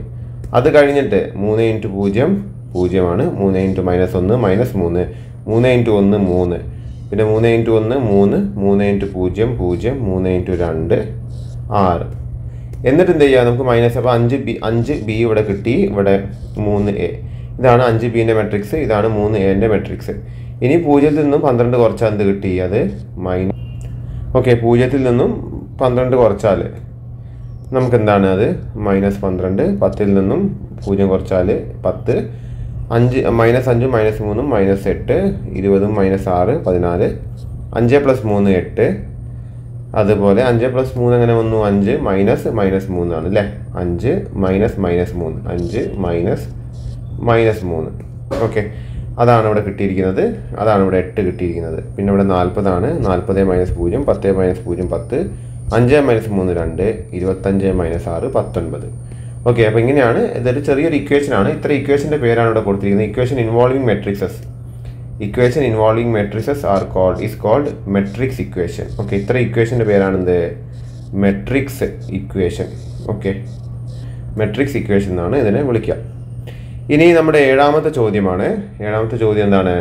അത് കഴിഞ്ഞിട്ട് മൂന്ന് ഇൻറ്റു പൂജ്യം പൂജ്യമാണ്, മൂന്ന് ഇൻറ്റു മൈനസ് ഒന്ന് മൈനസ് മൂന്ന്, മൂന്ന് ഇൻറ്റു ഒന്ന് മൂന്ന്, പിന്നെ മൂന്ന് ഇൻറ്റു ഒന്ന് മൂന്ന്, മൂന്ന് ഇൻറ്റു പൂജ്യം പൂജ്യം, മൂന്ന് ഇൻറ്റു രണ്ട് ആറ്. എന്നിട്ട് എന്ത് ചെയ്യുക, നമുക്ക് മൈനസ് അപ്പോൾ അഞ്ച് ബി അഞ്ച് ബി ഇവിടെ കിട്ടി, ഇവിടെ മൂന്ന് എ. ഇതാണ് അഞ്ച് ബിൻ്റെ മെട്രിക്സ്, ഇതാണ് മൂന്ന് എൻ്റെ മെട്രിക്സ്. ഇനി പൂജ്യത്തിൽ നിന്നും പന്ത്രണ്ട് കുറച്ചാൽ എന്ത് കിട്ടി, അത് മൈനസ്. ഓക്കെ, പൂജ്യത്തിൽ നിന്നും പന്ത്രണ്ട് കുറച്ചാൽ നമുക്കെന്താണ് അത് മൈനസ് പന്ത്രണ്ട്. പത്തിൽ നിന്നും പൂജ്യം കുറച്ചാൽ പത്ത്. അഞ്ച് മൈനസ് അഞ്ചും മൈനസ് മൂന്നും മൈനസ് എട്ട്. ഇരുപതും മൈനസ് ആറ് പതിനാല്. അഞ്ച് പ്ലസ് മൂന്ന് എട്ട്. അതുപോലെ അഞ്ച് പ്ലസ് മൂന്ന് എങ്ങനെ വന്നു, അഞ്ച് മൈനസ് മൈനസ് മൂന്നാണ് അല്ലേ. അഞ്ച് മൈനസ് മൈനസ് മൂന്ന്, അഞ്ച് മൈനസ് മൈനസ് മൂന്ന്. ഓക്കെ, അതാണ് ഇവിടെ കിട്ടിയിരിക്കുന്നത്. അതാണ് ഇവിടെ എട്ട് കിട്ടിയിരിക്കുന്നത്. പിന്നെ ഇവിടെ നാൽപ്പതാണ്. നാൽപ്പത് മൈനസ് പൂജ്യം, പത്ത് മൈനസ് പൂജ്യം പത്ത്, അഞ്ച് മൈനസ് മൂന്ന് രണ്ട്, ഇരുപത്തഞ്ച് മൈനസ് ആറ് പത്തൊൻപത്. ഓക്കെ, അപ്പോൾ ഇങ്ങനെയാണ്. ഇതൊരു ചെറിയൊരു ഇക്വേഷനാണ്. ഇത്ര ഇക്വേഷൻ്റെ പേരാണ് ഇവിടെ കൊടുത്തിരിക്കുന്നത്. Equation involving matrices. Equation involving matrices are called is called matrix equation. Okay, ഇത്ര ഇക്വേഷൻ്റെ പേരാണ് എന്ത്, matrix equation. Okay, matrix equation എന്നാണ് ഇതിനെ വിളിക്കുക. ഇനി നമ്മുടെ ഏഴാമത്തെ ചോദ്യമാണ്. ഏഴാമത്തെ ചോദ്യം എന്താണ്,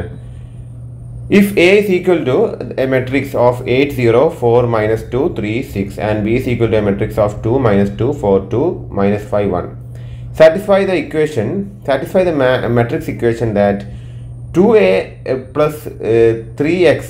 if A is equal to a matrix of eight zero four minus two three six and b is equal to a matrix of two minus two four two minus five one, satisfy the equation satisfy the ma matrix equation that two a plus uh, three x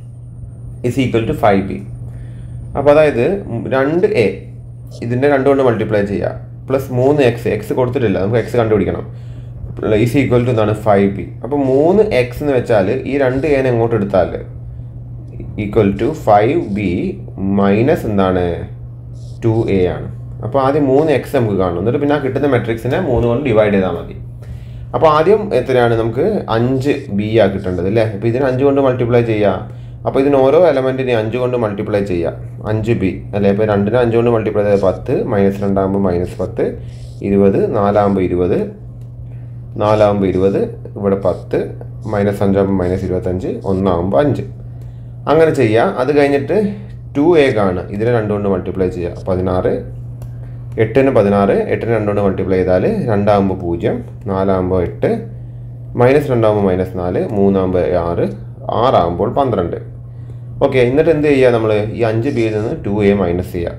is equal to five b. അപ്പോൾ അതായത് രണ്ട് A ഇതിൻ്റെ രണ്ടുകൊണ്ട് multiply ചെയ്യുക, plus മൂന്ന് X X കൊടുത്തിട്ടില്ല, നമുക്ക് X കണ്ടുപിടിക്കണം, ഈസ് ഈക്വൽ ടു എന്താണ് ഫൈവ് ബി. അപ്പോൾ മൂന്ന് എക്സ് എന്ന് വെച്ചാൽ ഈ രണ്ട് എനെ എങ്ങോട്ട് എടുത്താൽ equal to five B minus എന്താണ് ടു എ ആണ്. അപ്പോൾ ആദ്യം മൂന്ന് എക്സ് നമുക്ക് കാണും, എന്നിട്ട് പിന്നെ ആ കിട്ടുന്ന മെട്രിക്സിനെ മൂന്ന് കൊണ്ട് ഡിവൈഡ് ചെയ്താൽ മതി. അപ്പോൾ ആദ്യം എത്രയാണ് നമുക്ക് അഞ്ച് ബി ആ കിട്ടേണ്ടത് അല്ലേ. അപ്പോൾ ഇതിന് അഞ്ച് കൊണ്ട് മൾട്ടിപ്ലൈ ചെയ്യുക. അപ്പോൾ ഇതിന് ഓരോ എലമെൻറ്റിനെ അഞ്ച് കൊണ്ട് മൾട്ടിപ്ലൈ ചെയ്യുക, അഞ്ച് ബി അല്ലേ. അപ്പോൾ രണ്ടിന് അഞ്ച് കൊണ്ട് മൾട്ടിപ്ലൈ ചെയ്താൽ പത്ത്, മൈനസ് രണ്ടാകുമ്പോൾ മൈനസ് പത്ത്, ഇരുപത്, നാലാകുമ്പോൾ ഇരുപത്, നാലാകുമ്പോൾ ഇരുപത്, ഇവിടെ പത്ത്, മൈനസ് അഞ്ചാകുമ്പോൾ മൈനസ് ഇരുപത്തഞ്ച്, ഒന്നാകുമ്പോൾ അഞ്ച്. അങ്ങനെ ചെയ്യുക. അത് കഴിഞ്ഞിട്ട് ടു എ കാണുക, ഇതിനെ രണ്ടുകൊണ്ട് മൾട്ടിപ്ലൈ ചെയ്യുക, പതിനാറ്, എട്ടിന് പതിനാറ്, എട്ടിന് രണ്ടുകൊണ്ട് മൾട്ടിപ്ലൈ ചെയ്താൽ രണ്ടാകുമ്പോൾ പൂജ്യം, നാലാകുമ്പോൾ എട്ട്, മൈനസ് രണ്ടാകുമ്പോൾ മൈനസ് നാല്, മൂന്നാകുമ്പോൾ ആറ്, ആറാകുമ്പോൾ പന്ത്രണ്ട്. ഓക്കെ, എന്നിട്ട് എന്ത് ചെയ്യുക, നമ്മൾ ഈ അഞ്ച് ബിയിൽ നിന്ന് ടു എ മൈനസ് ചെയ്യുക.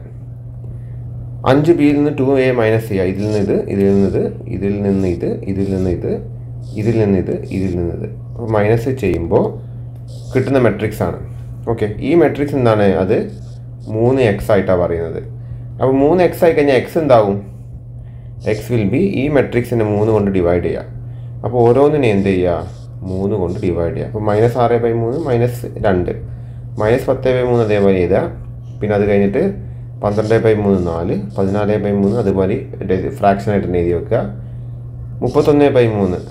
അഞ്ച് ബിയിൽ നിന്ന് ടു എ മൈനസ് ചെയ്യുക. ഇതിൽ നിന്ന് ഇത്, ഇതിൽ നിന്ന് ഇത്, ഇതിൽ നിന്ന് ഇത്, ഇതിൽ നിന്ന് ഇത്, ഇതിൽ നിന്ന് ഇത്, ഇതിൽ നിന്ന് ഇത്. അപ്പോൾ മൈനസ് ചെയ്യുമ്പോൾ കിട്ടുന്ന മെട്രിക്സ് ആണ്. ഓക്കെ, ഈ മെട്രിക്സ് എന്താണ്, അത് മൂന്ന് എക്സ് ആയിട്ടാണ് പറയുന്നത്. അപ്പോൾ മൂന്ന് എക്സ് ആയി കഴിഞ്ഞാൽ എക്സ് എന്താവും, എക്സ് വിൽ ബി ഈ മെട്രിക്സിനെ മൂന്ന് കൊണ്ട് ഡിവൈഡ് ചെയ്യുക. അപ്പോൾ ഓരോന്നിനെ എന്ത് ചെയ്യുക, മൂന്ന് കൊണ്ട് ഡിവൈഡ് ചെയ്യുക. അപ്പോൾ മൈനസ് ആറ് ബൈ മൂന്ന് മൈനസ് രണ്ട്, മൈനസ് പത്ത് ബൈ മൂന്ന് അതേപോലെ ചെയ്താൽ, പിന്നെ അത് കഴിഞ്ഞിട്ട് പന്ത്രണ്ട് ബൈ മൂന്ന് നാല്, പതിനാല് ബൈ മൂന്ന് അതുപോലെ ഫ്രാക്ഷനായിട്ട് തന്നെ എഴുതി വെക്കുക. മുപ്പത്തൊന്ന് ബൈ മൂന്ന്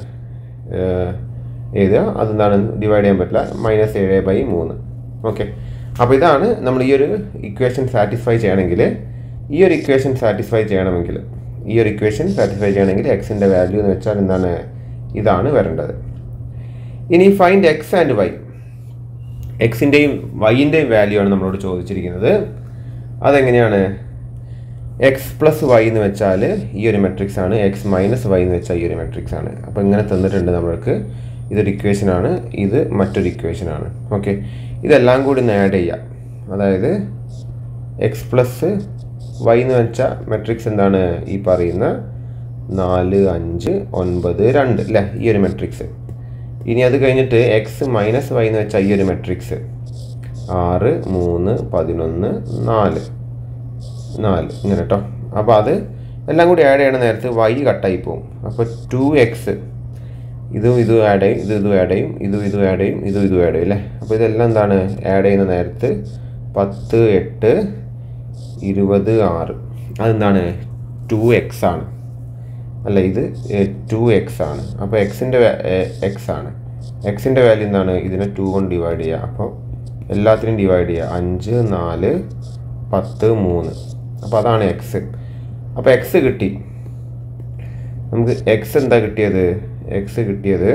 എഴുതുക, അതെന്താണ് ഡിവൈഡ് ചെയ്യാൻ പറ്റില്ല, മൈനസ് ഏഴ് ബൈ മൂന്ന്. ഓക്കെ, അപ്പോൾ ഇതാണ് നമ്മൾ ഈ ഒരു ഇക്വേഷൻ സാറ്റിസ്ഫൈ ചെയ്യണമെങ്കിൽ ഈ ഒരു ഇക്വേഷൻ സാറ്റിസ്ഫൈ ചെയ്യണമെങ്കിൽ ഈ ഒരു ഇക്വേഷൻ സാറ്റിസ്ഫൈ ചെയ്യണമെങ്കിൽ എക്സിൻ്റെ വാല്യൂ എന്ന് വെച്ചാൽ എന്താണ്, ഇതാണ് വരേണ്ടത്. ഇനി ഫൈൻഡ് എക്സ് ആൻഡ് വൈ. എക്സിൻ്റെയും വൈൻ്റെയും വാല്യൂ ആണ് നമ്മളോട് ചോദിച്ചിരിക്കുന്നത്. അതെങ്ങനെയാണ്, എക്സ് പ്ലസ് വൈ എന്ന് വെച്ചാൽ ഈ ഒരു മെട്രിക്സ് ആണ്, എക്സ് മൈനസ് വൈ എന്ന് വെച്ചാൽ ഈ ഒരു മെട്രിക്സ് ആണ്. അപ്പോൾ ഇങ്ങനെ തന്നിട്ടുണ്ട് നമ്മൾക്ക്. ഇതൊരു ഇക്വേഷനാണ്, ഇത് മറ്റൊരു ഇക്വേഷനാണ്. ഓക്കെ, ഇതെല്ലാം കൂടി ഒന്ന് ആഡ് ചെയ്യാം. അതായത് എക്സ് പ്ലസ് വൈ എന്ന് വെച്ചാൽ മെട്രിക്സ് എന്താണ്, ഈ പറയുന്ന നാല് അഞ്ച് ഒൻപത് രണ്ട് അല്ലേ, ഈ ഒരു മെട്രിക്സ്. ഇനി അത് കഴിഞ്ഞിട്ട് എക്സ് മൈനസ് വൈ എന്ന് വെച്ചാൽ ഈ ഒരു മെട്രിക്സ് ആറ് മൂന്ന് പതിനൊന്ന് നാല് നാല് ഇങ്ങനെ കേട്ടോ. അപ്പോൾ അത് എല്ലാം കൂടി ആഡ് ചെയ്യണ നേരത്ത് വൈ കട്ടായി പോകും. അപ്പോൾ ടു എക്സ് ഇതും ഇതും ആഡ് ചെയ്യും, ഇത് ഇതും ആഡ് ചെയ്യും, ഇതും ഇതും ആഡ് ചെയ്യും, ഇതും ഇതും ആഡ് ചെയ്യും അല്ലേ. അപ്പോൾ ഇതെല്ലാം എന്താണ് ആഡ് ചെയ്യുന്ന നേരത്ത് പത്ത് എട്ട് ഇരുപത് ആറ്, അതെന്താണ് ടു എക്സ് ആണ് അല്ല, ഇത് ടു എക്സ് ആണ്. അപ്പോൾ എക്സിൻ്റെ എക്സ് ആണ്, എക്സിൻ്റെ വാല്യൂ എന്താണ്, ഇതിനെ ടു കൊണ്ട് ഡിവൈഡ് ചെയ്യുക. അപ്പോൾ എല്ലാത്തിനും ഡിവൈഡ് ചെയ്യുക, അഞ്ച് നാല് പത്ത് മൂന്ന്. അപ്പോൾ അതാണ് എക്സ്. അപ്പോൾ എക്സ് കിട്ടി നമുക്ക്. എക്സ് എന്താ കിട്ടിയത്, എക്സ് കിട്ടിയത്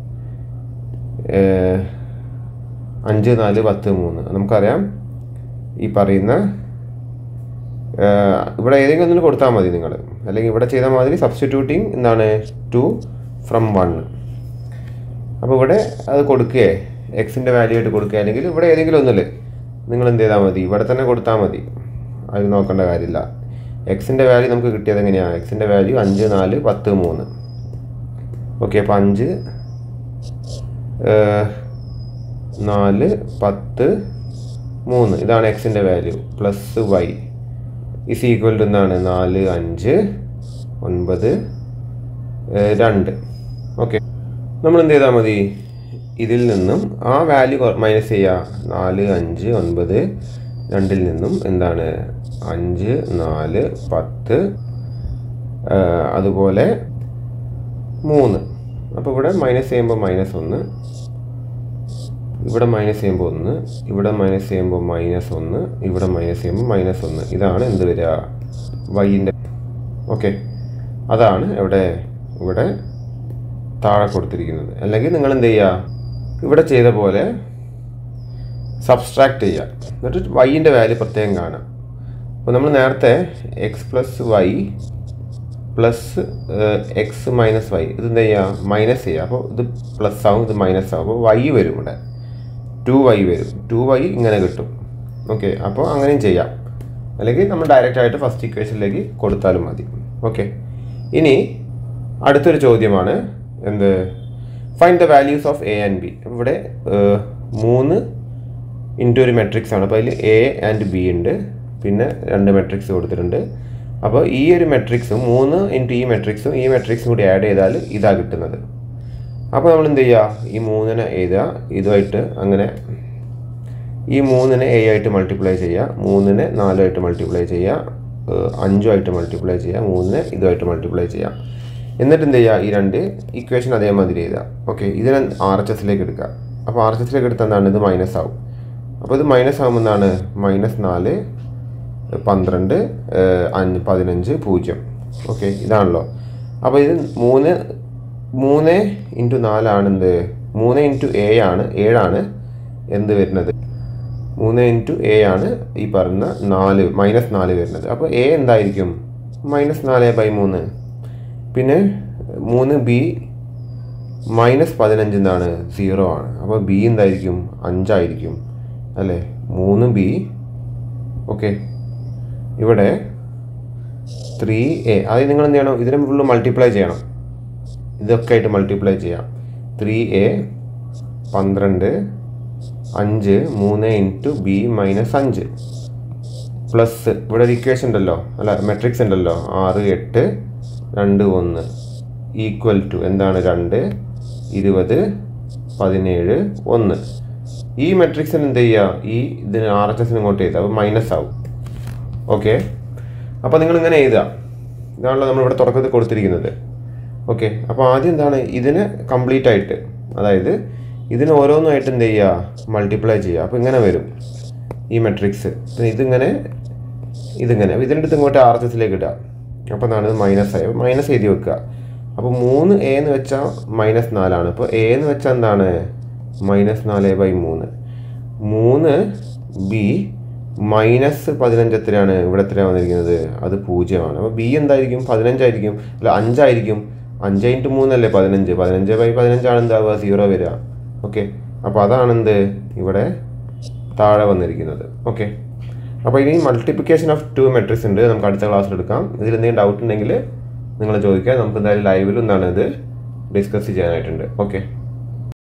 അഞ്ച് നാല് പത്ത് മൂന്ന്. നമുക്കറിയാം ഈ പറയുന്ന ഇവിടെ ഏതെങ്കിലും ഒന്നിന് കൊടുത്താൽ മതി നിങ്ങൾ. അല്ലെങ്കിൽ ഇവിടെ ചെയ്ത മാതിരി സബ്സ്റ്റിറ്റ്യൂട്ടിങ് എന്താണ് ടു ഫ്രം വൺ. അപ്പോൾ ഇവിടെ അത് കൊടുക്കുകയെ എക്സിൻ്റെ വാല്യൂ ആയിട്ട് കൊടുക്കുക, അല്ലെങ്കിൽ ഇവിടെ ഏതെങ്കിലും ഒന്നിൽ നിങ്ങൾ എന്ത് ചെയ്താൽ മതി, ഇവിടെ തന്നെ കൊടുത്താൽ മതി, അത് നോക്കേണ്ട കാര്യമില്ല. എക്സിൻ്റെ വാല്യൂ നമുക്ക് കിട്ടിയത് എങ്ങനെയാണ്? എക്സിൻ്റെ വാല്യൂ അഞ്ച് നാല് പത്ത് മൂന്ന്. ഓക്കെ, അപ്പോൾ അഞ്ച് നാല് പത്ത് മൂന്ന് ഇതാണ് എക്സിൻ്റെ value. Plus Y is equal to എന്താണ്? നാല് അഞ്ച് ഒൻപത് രണ്ട്. ഓക്കെ, നമ്മൾ എന്ത് ചെയ്താൽ മതി, ഇതിൽ നിന്നും ആ വാല്യൂ മൈനസ് ചെയ്യുക. നാല് അഞ്ച് ഒൻപത് രണ്ടിൽ നിന്നും എന്താണ്? അഞ്ച് നാല് പത്ത് അതുപോലെ മൂന്ന്. അപ്പോൾ ഇവിടെ മൈനസ് ചെയ്യുമ്പോൾ മൈനസ് ഒന്ന്, ഇവിടെ മൈനസ് ചെയ്യുമ്പോൾ ഒന്ന്, ഇവിടെ മൈനസ് ചെയ്യുമ്പോൾ മൈനസ് ഒന്ന്, ഇവിടെ മൈനസ് ചെയ്യുമ്പോൾ മൈനസ് ഒന്ന്. ഇതാണ് എന്ത് വരിക? വൈൻ്റെ. ഓക്കെ, അതാണ് ഇവിടെ ഇവിടെ താഴെ കൊടുത്തിരിക്കുന്നത്. അല്ലെങ്കിൽ നിങ്ങൾ എന്ത് ചെയ്യുക, ഇവിടെ ചെയ്ത പോലെ സബ്സ്ട്രാക്ട് ചെയ്യുക, എന്നിട്ട് വൈൻ്റെ വാല്യൂ പ്രത്യേകം കാണാം. അപ്പോൾ നമ്മൾ നേരത്തെ X plus Y plus X minus Y ഇത് എന്ത് ചെയ്യുക? മൈനസ് ചെയ്യുക. അപ്പോൾ ഇത് പ്ലസ് ആവും, ഇത് മൈനസ് ആവും. അപ്പോൾ വൈ വരും, ഇവിടെ ടു വൈ വരും. ടു വൈ ഇങ്ങനെ കിട്ടും. ഓക്കെ, അപ്പോൾ അങ്ങനെയും ചെയ്യാം, അല്ലെങ്കിൽ നമ്മൾ ഡയറക്റ്റ് ആയിട്ട് ഫസ്റ്റ് ഇക്വേഷനിലേക്ക് കൊടുത്താലും മതി. ഓക്കെ, ഇനി അടുത്തൊരു ചോദ്യമാണ് എന്ത്? Find the values of A and B. അപ്പോൾ ഇവിടെ മൂന്ന് ഇൻറ്റു ഒരു മെട്രിക്സ് ആണ്. അപ്പോൾ അതിൽ എ ആൻഡ് ബി ഉണ്ട്, പിന്നെ രണ്ട് മെട്രിക്സ് കൊടുത്തിട്ടുണ്ട്. അപ്പോൾ ഈ ഒരു മെട്രിക്സും മൂന്ന് ഇൻറ്റു ഈ മെട്രിക്സും ഈ മെട്രിക്സും കൂടി ആഡ് ചെയ്താൽ ഇതാണ് കിട്ടുന്നത്. അപ്പോൾ നമ്മൾ എന്ത് ചെയ്യുക? ഈ മൂന്നിനെ എഴുതുക, ഇതുമായിട്ട് അങ്ങനെ ഈ മൂന്നിനെ എ ആയിട്ട് മൾട്ടിപ്ലൈ ചെയ്യുക, മൂന്നിനെ നാലുമായിട്ട് മൾട്ടിപ്ലൈ ചെയ്യുക, അഞ്ചുമായിട്ട് മൾട്ടിപ്ലൈ ചെയ്യുക, മൂന്നിനെ ഇതുമായിട്ട് മൾട്ടിപ്ലൈ ചെയ്യുക. എന്നിട്ട് എന്ത് ചെയ്യുക? ഈ രണ്ട് ഇക്വേഷൻ അതേമാതിരി എഴുതുക. ഓക്കെ, ഇതിനെ ആർ എച്ച് എസിലേക്ക് എടുക്കുക. അപ്പോൾ ആർ എച്ച് എസിലേക്ക് എടുത്താൽ എന്താണ്? ഇത് മൈനസ് ആവും. അപ്പോൾ ഇത് മൈനസ് ആകുമ്പോൾ എന്താണ്? മൈനസ് നാല് പന്ത്രണ്ട് അഞ്ച് പതിനഞ്ച് പൂജ്യം. ഓക്കെ, ഇതാണല്ലോ. അപ്പോൾ ഇത് മൂന്ന് മൂന്ന് ഇൻറ്റു നാലാണ് എന്ത്? മൂന്ന് ഇൻറ്റു എ ആണ്, ഏഴാണ് എന്ത് വരുന്നത്? മൂന്ന് ഇൻറ്റു എ ആണ് ഈ പറഞ്ഞ നാല് മൈനസ് നാല് വരുന്നത്. അപ്പോൾ എ എന്തായിരിക്കും? മൈനസ് നാല് ബൈ മൂന്ന്. പിന്നെ മൂന്ന് ബി മൈനസ് പതിനഞ്ച് എന്താണ്? സീറോ ആണ്. അപ്പോൾ ബി എന്തായിരിക്കും? അഞ്ചായിരിക്കും അല്ലേ? മൂന്ന് ബി. ഓക്കെ, ഇവിടെ ത്രീ എ. അത് നിങ്ങൾ എന്ത് ചെയ്യണം? ഇതിനെ ഫുള്ള് മൾട്ടിപ്ലൈ ചെയ്യണം, ഇതൊക്കെ ആയിട്ട് മൾട്ടിപ്ലൈ ചെയ്യാം. ത്രീ എ പന്ത്രണ്ട് അഞ്ച് മൂന്ന് ഇൻറ്റു ബി മൈനസ് അഞ്ച് പ്ലസ് ഇവിടെ ഒരു ഇക്വേഷൻ ഉണ്ടല്ലോ, അല്ല മെട്രിക്സ് ഉണ്ടല്ലോ, ആറ് എട്ട് രണ്ട് ഒന്ന് ഈക്വൽ ടു എന്താണ്? രണ്ട് ഇരുപത് പതിനേഴ് ഒന്ന്. ഈ മെട്രിക്സിന് എന്ത് ചെയ്യുക? ഈ ഇതിന് ആർ എച്ച് എസിന് ഇങ്ങോട്ട് എഴുതുക, അപ്പോൾ മൈനസ് ആവും. ഓക്കെ, അപ്പോൾ നിങ്ങൾ ഇങ്ങനെ എഴുതുക. ഇതാണല്ലോ നമ്മളിവിടെ തുടക്കത്തിൽ കൊടുത്തിരിക്കുന്നത്. ഓക്കെ, അപ്പോൾ ആദ്യം എന്താണ്? ഇതിന് കംപ്ലീറ്റ് ആയിട്ട്, അതായത് ഇതിന് ഓരോന്നുമായിട്ട് എന്ത് ചെയ്യുക? മൾട്ടിപ്ലൈ ചെയ്യുക. അപ്പോൾ ഇങ്ങനെ വരും ഈ മെട്രിക്സ്. ഇതിങ്ങനെ ഇതിങ്ങനെ ഇതിൻ്റെ അടുത്ത് ഇങ്ങോട്ട് ആർ എച്ച് എസിലേക്ക് ഇടുക. അപ്പോൾ എന്താണ്? മൈനസ് ആയി, മൈനസ് എഴുതി വെക്കുക. അപ്പോൾ മൂന്ന് എ എന്ന് വെച്ചാൽ മൈനസ് നാലാണ്. അപ്പോൾ എ എന്ന് വെച്ചാൽ എന്താണ്? മൈനസ് നാല് ബൈ മൂന്ന്. മൂന്ന് ബി മൈനസ് പതിനഞ്ച് എത്രയാണ്? ഇവിടെ എത്രയാണ് വന്നിരിക്കുന്നത്? അത് പൂജ്യമാണ്. അപ്പോൾ ബി എന്തായിരിക്കും? പതിനഞ്ചായിരിക്കും, അല്ല അഞ്ചായിരിക്കും. അഞ്ച് ഇൻറ്റു മൂന്നല്ലേ പതിനഞ്ച്. പതിനഞ്ച് ബൈ പതിനഞ്ചാണ് എന്താവുക? സീറോ വരിക. ഓക്കെ, അപ്പോൾ അതാണെന്ത് ഇവിടെ താഴെ വന്നിരിക്കുന്നത്. ഓക്കെ, അപ്പോൾ ഇനി മൾട്ടിപ്ലിക്കേഷൻ ഓഫ് ടു മെട്രിക്സ് ഉണ്ട്, നമുക്ക് അടുത്ത ക്ലാസ്സിൽ എടുക്കാം. ഇതിൽ എന്തെങ്കിലും ഡൗട്ട് ഉണ്ടെങ്കിൽ നിങ്ങൾ ചോദിക്കുക. നമുക്ക് എന്തായാലും ലൈവിൽ എന്താണ് ഇത് ഡിസ്കസ് ചെയ്യാനായിട്ടുണ്ട്. ഓക്കെ.